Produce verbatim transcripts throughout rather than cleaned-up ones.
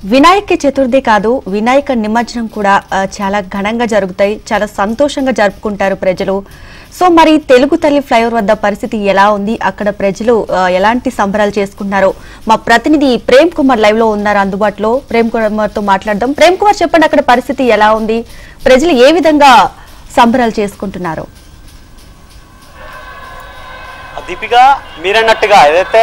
వినాయక చతుర్థి కాదు వినాయక నిమజ్జనం కూడా చాలా ఘనంగా జరుగుతాయి, చాలా సంతోషంగా జరుపుకుంటారు ప్రజలు. సో మరి తెలుగు తల్లి ఫ్లైఓవర్ వద్ద పరిస్థితి ఎలా ఉంది, అక్కడ ప్రజలు ఎలాంటి సంబరాలు చేసుకుంటున్నారో మా ప్రతినిధి ప్రేమ్ కుమార్ లైవ్ లో ఉన్నారు అందుబాటులో. ప్రేమ్ కుమార్ తో మాట్లాడదాం. ప్రేమ్ కుమార్ చెప్పండి, అక్కడ పరిస్థితి ఎలా ఉంది, ప్రజలు ఏ విధంగా సంబరాలు చేసుకుంటున్నారు? దీపిక మీరన్నట్టుగా ఏదైతే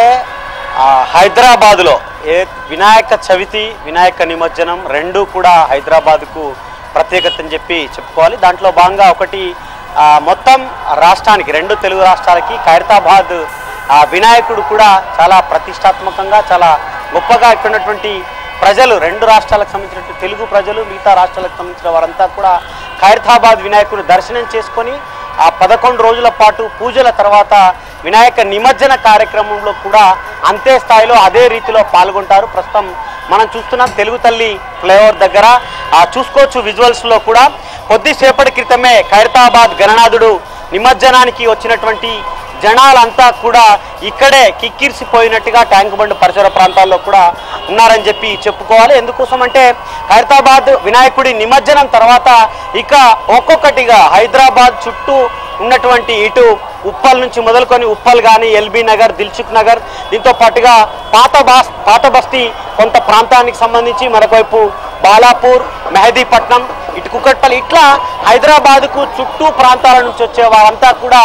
హైదరాబాద్లో ఏ వినాయక చవితి వినాయక నిమజ్జనం రెండు కూడా హైదరాబాద్కు ప్రత్యేకత అని చెప్పి చెప్పుకోవాలి. దాంట్లో భాగంగా ఒకటి మొత్తం రాష్ట్రానికి రెండు తెలుగు రాష్ట్రాలకి ఖైరతాబాద్ వినాయకుడు కూడా చాలా ప్రతిష్టాత్మకంగా చాలా గొప్పగా ఇక్కడున్నటువంటి ప్రజలు రెండు రాష్ట్రాలకు సంబంధించినటువంటి తెలుగు ప్రజలు మిగతా రాష్ట్రాలకు సంబంధించిన వారంతా కూడా ఖైరతాబాద్ వినాయకుడు దర్శనం చేసుకొని ఆ పదకొండు రోజుల పాటు పూజల తర్వాత వినాయక నిమజ్జన కార్యక్రమంలో కూడా అంతే స్థాయిలో అదే రీతిలో పాల్గొంటారు. ప్రస్తుతం మనం చూస్తున్నాం తెలుగు తల్లి ఫ్లైఓవర్ దగ్గర చూసుకోవచ్చు విజువల్స్లో కూడా. కొద్దిసేపటి క్రితమే ఖైరతాబాద్ గణనాథుడు నిమజ్జనానికి వచ్చినటువంటి జనాలంతా కూడా ఇక్కడే కిక్కిరిసిపోయినట్టుగా ట్యాంక్ బండ్ పరిసర ప్రాంతాల్లో కూడా ఉన్నారని చెప్పి చెప్పుకోవాలి. ఎందుకోసం అంటే ఖైరతాబాద్ వినాయకుడి నిమజ్జనం తర్వాత ఇక ఒక్కొక్కటిగా హైదరాబాద్ చుట్టూ ఉన్నటువంటి ఇటు ఉప్పల్ నుంచి మొదలుకొని ఉప్పల్ కానీ ఎల్బీ నగర్, దిల్సుఖ్ నగర్, దీంతో పాటుగా పాత బాస్ పాత బస్తీ కొంత ప్రాంతానికి సంబంధించి మరొకవైపు బాలాపూర్, మెహదీపట్నం, ఇటు కుకట్పల్లి, ఇట్లా హైదరాబాద్కు చుట్టూ ప్రాంతాల నుంచి వచ్చే వారంతా కూడా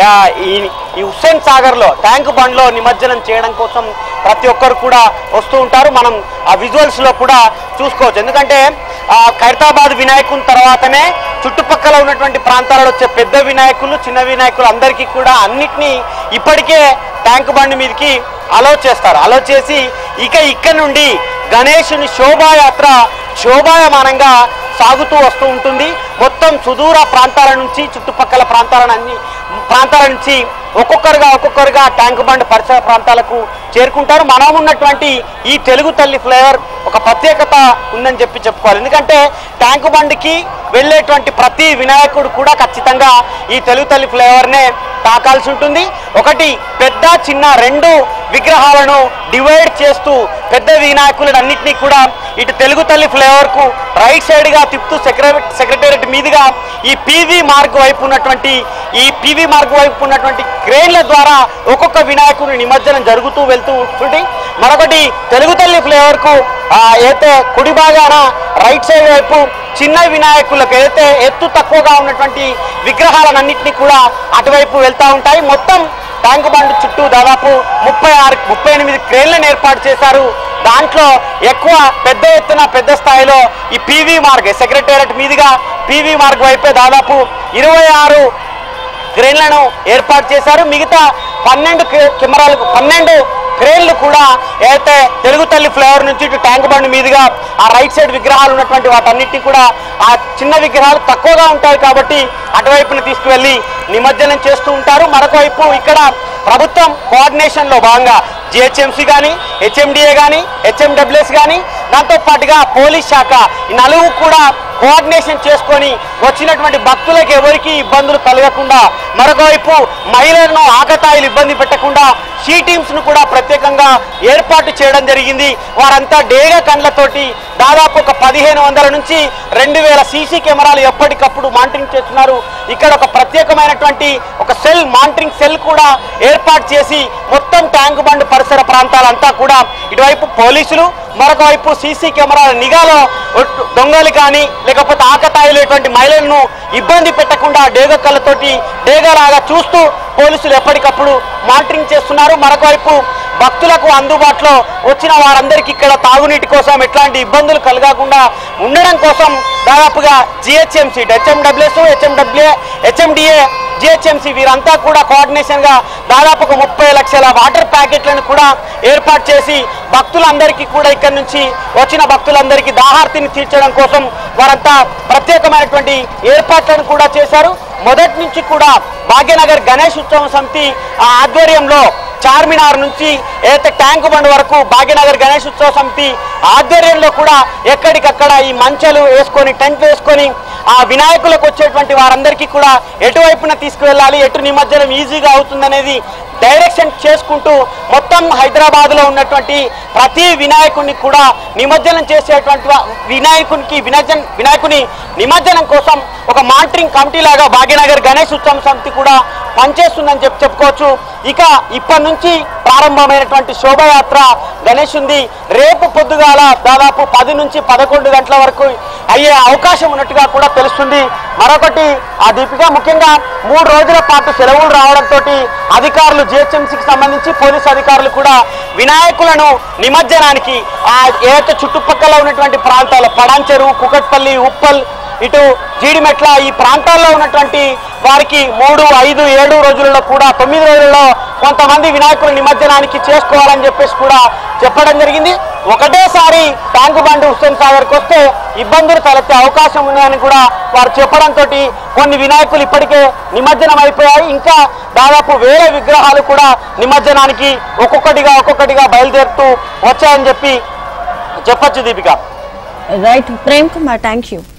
ఈ ఈ హుస్సేన్ సాగర్లో ట్యాంక్ బండ్లో నిమజ్జనం చేయడం కోసం ప్రతి ఒక్కరు కూడా వస్తూ ఉంటారు. మనం ఆ విజువల్స్లో కూడా చూసుకోవచ్చు. ఎందుకంటే ఖైరతాబాద్ వినాయకుని తర్వాతనే చుట్టుపక్కల ఉన్నటువంటి ప్రాంతాలలో వచ్చే పెద్ద వినాయకులు, చిన్న వినాయకులు అందరికీ కూడా అన్నిటినీ ఇప్పటికే ట్యాంక్ బండి మీదకి అలో చేస్తారు. అలో చేసి ఇక ఇక్కడ నుండి గణేశుని శోభాయాత్ర శోభాయమానంగా సాగుతూ వస్తూ ఉంటుంది. మొత్తం సుదూర ప్రాంతాల నుంచి చుట్టుపక్కల ప్రాంతాలన్నీ ప్రాంతాల నుంచి ఒక్కొక్కరుగా ఒక్కొక్కరుగా ట్యాంక్ బండ్ పరిసర ప్రాంతాలకు చేరుకుంటారు. మనం ఉన్నటువంటి ఈ తెలుగు తల్లి ఫ్లైఓవర్ ఒక ప్రత్యేకత ఉందని చెప్పి చెప్పుకోవాలి. ఎందుకంటే ట్యాంక్ బండ్కి వెళ్ళేటువంటి ప్రతి వినాయకుడు కూడా ఖచ్చితంగా ఈ తెలుగు తల్లి ఫ్లైఓవర్నే తాకాల్సి ఉంటుంది. ఒకటి పెద్ద చిన్న రెండు విగ్రహాలను డివైడ్ చేస్తూ పెద్ద వినాయకులను అన్నింటినీ కూడా ఇటు తెలుగు తల్లి ఫ్లైఓవర్కు రైట్ సైడ్గా తిప్పుతూ సెక్రటరీ సెక్రటేరియట్ మీదుగా ఈ పీవీ మార్గ్ వైపు ఉన్నటువంటి ఈ పీవీ మార్గ్ వైపు ఉన్నటువంటి క్రేన్ల ద్వారా ఒక్కొక్క వినాయకుని నిమజ్జనం జరుగుతూ వెళ్తూ ఉంటుంది. మరొకటి తెలుగు తల్లి ఫ్లైఓవర్కు అయితే కుడి భాగాన రైట్ సైడ్ వైపు చిన్న వినాయకులకు ఏదైతే ఎత్తు తక్కువగా ఉన్నటువంటి విగ్రహాలన్నింటినీ కూడా అటువైపు వెళ్తూ ఉంటాయి. మొత్తం ట్యాంక్ బండ్ చుట్టూ దాదాపు ముప్పై ఆరు ముప్పై ఎనిమిది క్రేన్లను ఏర్పాటు చేశారు. దాంట్లో ఎక్కువ పెద్ద ఎత్తున పెద్ద స్థాయిలో ఈ పీవీ మార్గ్ సెక్రటేరియట్ మీదుగా పీవీ మార్గ్ వైపే దాదాపు ఇరవై ఆరు క్రేన్లను ఏర్పాటు చేశారు. మిగతా పన్నెండు కెమెరాలు పన్నెండు క్రేన్లు కూడా ఏదైతే తెలుగు తల్లి ఫ్లైఓవర్ నుంచి ఇటు ట్యాంక్ బండ్ మీదుగా ఆ రైట్ సైడ్ విగ్రహాలు ఉన్నటువంటి వాటన్నిటినీ కూడా ఆ చిన్న విగ్రహాలు తక్కువగా ఉంటాయి కాబట్టి అటువైపున తీసుకువెళ్ళి నిమజ్జనం చేస్తూ ఉంటారు. మరొక వైపు ఇక్కడ ప్రభుత్వం కోఆర్డినేషన్లో భాగంగా జిహెచ్ఎంసీ కానీ, హెచ్ఎండిఏ కానీ, హెచ్ఎండబ్ల్యూఎస్ కానీ, దాంతో పాటుగా పోలీస్ శాఖ ఈ నలుగురు కూడా కోఆర్డినేషన్ చేసుకొని వచ్చినటువంటి భక్తులకు ఎవరికి ఇబ్బందులు కలగకుండా, మరొక వైపు మహిళలను ఆకతాయిలు ఇబ్బంది పెట్టకుండా షీ టీమ్స్ను కూడా ప్రత్యేకంగా ఏర్పాటు చేయడం జరిగింది. వారంతా డేగ కండ్లతోటి దాదాపు ఒక పదిహేను వందల నుంచి రెండు వేల సీసీ కెమెరాలు ఎప్పటికప్పుడు మానిటరింగ్ చేస్తున్నారు. ఇక్కడ ఒక ప్రత్యేకమైనటువంటి ఒక సెల్ మానిటరింగ్ సెల్ కూడా ఏర్పాటు చేసి మొత్తం ట్యాంక్ బండ్ పరిసర ప్రాంతాలంతా కూడా ఇటువైపు పోలీసులు, మరొక వైపు సీసీ కెమెరాల నిఘాలో దొంగలు కానీ లేకపోతే ఆకతాయిలేటువంటి మహిళలను ఇబ్బంది పెట్టకుండా డేగ కళ్ళతోటి డేగలాగా చూస్తూ పోలీసులు ఎప్పటికప్పుడు మానిటరింగ్ చేస్తున్నారు. మరొక వైపు భక్తులకు అందుబాటులో వచ్చిన వారందరికీ ఇక్కడ తాగునీటి కోసం ఎట్లాంటి ఇబ్బందులు కలగకుండా ఉండడం కోసం దాదాపుగా GHMC, HMWS, HMWA, HMDA, GHMC వీరంతా కూడా కోఆర్డినేషన్గా దాదాపు ఒక ముప్పై లక్షల వాటర్ ప్యాకెట్లను కూడా ఏర్పాటు చేసి భక్తులందరికీ కూడా ఇక్కడ నుంచి వచ్చిన భక్తులందరికీ దాహార్తిని తీర్చడం కోసం వారంతా ప్రత్యేకమైనటువంటి ఏర్పాట్లను కూడా చేశారు. మొదటి నుంచి కూడా భాగ్యనగర్ గణేష్ ఉత్సవం సమితి ఆధ్వర్యంలో చార్మినార్ నుంచి ఏదైతే ట్యాంక్ బండ్ వరకు భాగ్యనగర్ గణేష్ ఉత్సవ సమితి ఆధ్వర్యంలో కూడా ఎక్కడికక్కడ ఈ మంచాలు వేసుకొని టెంట్ వేసుకొని ఆ వినాయకులకు వచ్చేటువంటి వారందరికీ కూడా ఎటువైపున తీసుకువెళ్ళాలి, ఎటు నిమజ్జనం ఈజీగా అవుతుందనేది డైరెక్షన్ చేసుకుంటూ మొత్తం హైదరాబాద్లో ఉన్నటువంటి ప్రతి వినాయకుడిని కూడా నిమజ్జనం చేసేటువంటి వినాయకునికి వినాయక వినాయకుని నిమజ్జనం కోసం ఒక మానిటరింగ్ కమిటీ లాగా భాగ్యనగర్ గణేష్ ఉత్సవ సమితి కూడా పనిచేస్తుందని చెప్పి చెప్పుకోవచ్చు. ఇక ఇప్పటి నుంచి ప్రారంభమైనటువంటి శోభయాత్ర గణేష్ ఉంది రేపు పొద్దుగాల దాదాపు పది నుంచి పదకొండు గంటల వరకు అయ్యే అవకాశం ఉన్నట్టుగా కూడా తెలుస్తుంది. మరొకటి ఆ దీపిక ముఖ్యంగా మూడు రోజుల పాటు సెలవులు రావడంతో అధికారులు జిహెచ్ఎంసీకి సంబంధించి పోలీసు అధికారులు కూడా వినాయకులను నిమజ్జనానికి ఆ ఏదైతే చుట్టుపక్కల ఉన్నటువంటి ప్రాంతాల పడాంచెరు, కుకట్పల్లి, ఉప్పల్, ఇటు జీడిమెట్ల ఈ ప్రాంతాల్లో ఉన్నటువంటి వారికి మూడు ఐదు ఏడు రోజులలో కూడా తొమ్మిది రోజుల్లో కొంతమంది వినాయకుల నిమజ్జనానికి చేసుకోవాలని చెప్పేసి కూడా చెప్పడం జరిగింది. ఒకటేసారి ట్యాంకు బండి హుస్సేన్ సాగర్కి వస్తే ఇబ్బందులు తలెత్తే అవకాశం ఉందని కూడా వారు చెప్పడంతో కొన్ని వినాయకులు ఇప్పటికే నిమజ్జనం అయిపోయాయి. ఇంకా దాదాపు వేల విగ్రహాలు కూడా నిమజ్జనానికి ఒక్కొక్కటిగా ఒక్కొక్కటిగా బయలుదేరుతూ వచ్చాయని చెప్పి చెప్పొచ్చు Deepika. Right Prem Kumar, thank you.